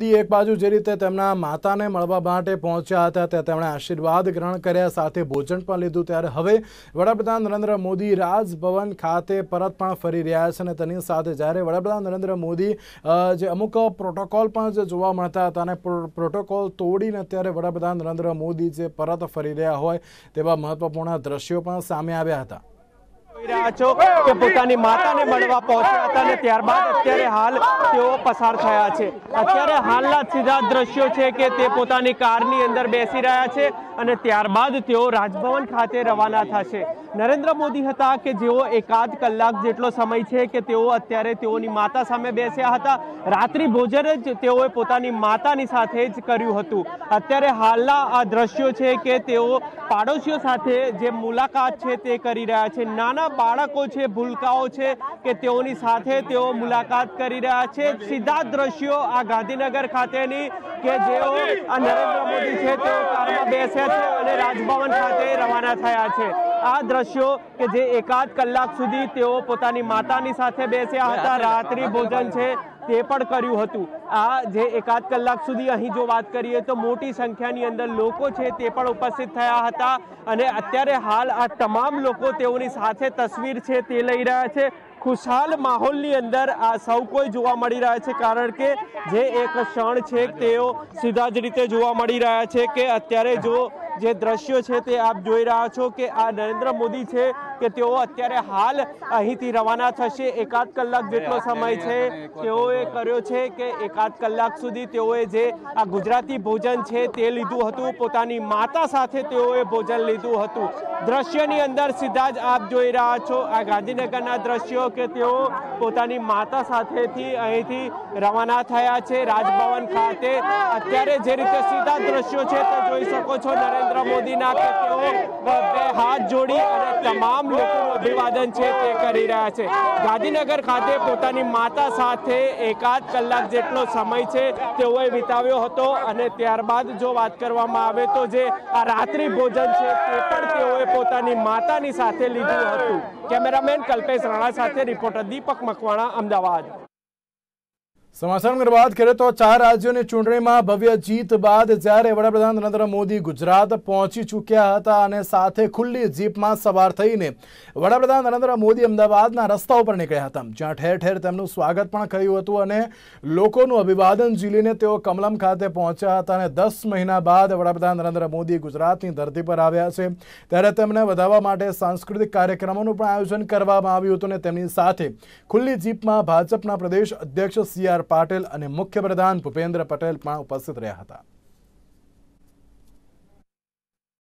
વ્યક્તિ એક બાજુ જે રીતે તેમના માતાને મળવા માટે પહોંચ્યા હતા તે તેમણે આશીર્વાદ ગ્રહણ કર્યા, સાથે ભોજન પણ લીધું, ત્યારે હવે વડાપ્રધાન નરેન્દ્ર મોદી રાજભવન ખાતે પરત પણ ફરી રહ્યા છે અને તેની સાથે જ્યારે વડાપ્રધાન નરેન્દ્ર મોદી જે અમુક પ્રોટોકોલ પણ જે જોવા મળતા હતા અને પ્રોટોકોલ તોડીને અત્યારે વડાપ્રધાન નરેન્દ્ર મોદી જે પરત ફરી રહ્યા હોય તેવા મહત્વપૂર્ણ દ્રશ્યો પણ સામે આવ્યા હતા। કે પોતાની માતાને મળવા પહોંચ્યા હતા અને ત્યારબાદ અત્યારે હાલ તેઓ પસાર થયા છે। અત્યારે હાલના સીધા દ્રશ્યો છે કે તે પોતાની કારની અંદર બેસી રહ્યા છે અને ત્યારબાદ તેઓ રાજભવન ખાતે રવાના થશે। નરેન્દ્ર મોદી હતા કે જેઓ એકાદ કલાક જેટલો સમય છે કે તેઓ અત્યારે તેઓની માતા સામે બેસ્યા હતા। રાત્રિ ભોજન જ તેઓએ પોતાની માતાની સાથે જ કર્યું હતું। અત્યારે હાલના આ દ્રશ્યો છે કે તેઓ પાડોશીઓ સાથે જે મુલાકાત છે તે કરી રહ્યા છે। નાના બાળકો છે, ભૂલકાઓ છે કે તેઓની સાથે તેઓ મુલાકાત કરી રહ્યા છે। સીધા દ્રશ્યો આ ગાંધીનગર ખાતેની કે જેઓ આ નરેન્દ્ર મોદી છે તેઓ કારમાં બેસ્યા છે અને રાજભવન ખાતે રવાના થયા છે। આ દ્રશ્યો કે જે એકાદ કલાક સુધી તેઓ પોતાની માતાની સાથે બેસ્યા હતા, રાત્રિ ભોજન છે તે પણ કર્યું હતું। આ જે એકાદ કલાક સુધી અહીં જો વાત કરીએ તો મોટી સંખ્યાની અંદર લોકો છે તે પણ ઉપસ્થિત થયા હતા અને અત્યારે હાલ આ તમામ લોકો તેઓની સાથે તસવીર છે તે લઈ રહ્યા છે। ખુશહાલ માહોલની અંદર આ સૌ કોઈ જોવા મળી રહ્યા છે, કારણ કે જે એક ક્ષણ છે તેઓ સીધા જ રીતે જોવા મળી રહ્યા છે કે અત્યારે જો જે દ્રશ્યો છે તે આપ જોઈ રહ્યા છો કે આ નરેન્દ્ર મોદી છે કે તેઓ અત્યારે હાલ અહીંથી રવાના થશે। એકાદ કલાક જેટલો સમય છે તેઓએ કર્યો છે કે એકાદ કલાક સુધી તેઓએ જે આ ગુજરાતી ભોજન છે તે લીધું હતું, પોતાની માતા સાથે તેઓએ ભોજન લીધું હતું। દ્રશ્યની અંદર સીધા જ આપ જોઈ રહ્યા છો આ ગાંધીનગરના દ્રશ્યો કે તેઓ પોતાની માતા સાથેથી અહીંથી રવાના થયા છે રાજભવન ખાતે। અત્યારે જે રીતે સીધા દ્રશ્યો છે તે જોઈ શકો છો નરેન્દ્ર મોદીના કે તેઓ બે હાથ જોડી અને તમામ લોકોનું અભિવાદન છે તે કરી રહ્યા છે। ગાંધીનગર ખાતે પોતાની માતા સાથે એકાદ કલાક જેટલો સમય છે તેઓએ વિતાવ્યો હતો અને ત્યારબાદ જો વાત કરવામાં આવે તો જે આ રાત્રિ ભોજન છે તે પણ તેઓએ પોતાની માતાની સાથે લીધું હતું। કેમેરામેન કલ્પેશ રાણા સાથે રિપોર્ટર દીપક મકવાણા, અમદાવાદ। સમાચારની વાત કરીએ તો 4 રાજ્યોની ચૂંટણીમાં ભવ્ય જીત બાદ જ્યારે વડાપ્રધાન નરેન્દ્ર મોદી ગુજરાત પહોંચી ચૂક્યા હતા અને સાથે ખુલ્લી જીપમાં સવાર થઈને વડાપ્રધાન નરેન્દ્ર મોદી અમદાવાદના રસ્તા ઉપર નીકળ્યા હતા, જ્યાં ઠેર ઠેર તેમનું સ્વાગત પણ કર્યું હતું અને લોકોનું અભિવાદન ઝીલીને તેઓ કમલમ ખાતે પહોંચ્યા હતા અને 10 મહિના બાદ વડાપ્રધાન નરેન્દ્ર મોદી ગુજરાતની ધરતી પર આવ્યા છે, ત્યારે તેમને વધાવવા માટે સાંસ્કૃતિક કાર્યક્રમોનું પણ આયોજન કરવામાં આવ્યું હતું અને તેમની સાથે ખુલ્લી જીપમાં ભાજપના પ્રદેશ અધ્યક્ષ CR પાટીલ અને મુખ્યપ્રધાન ભૂપેન્દ્ર પટેલ પણ ઉપસ્થિત રહ્યા હતા।